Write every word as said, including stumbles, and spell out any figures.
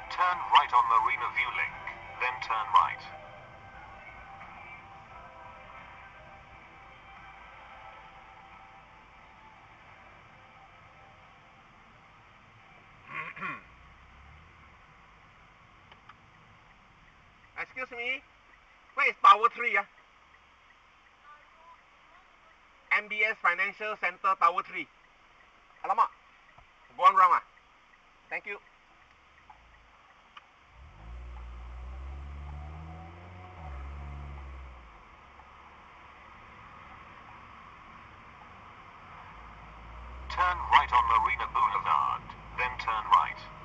Turn right on Marina View Link, then turn right. Excuse me, where is Tower three? Ah? M B S Financial Center, Tower three. Alamak, go on wrong. Ah? Thank you. Turn right on Marina Boulevard, then turn right.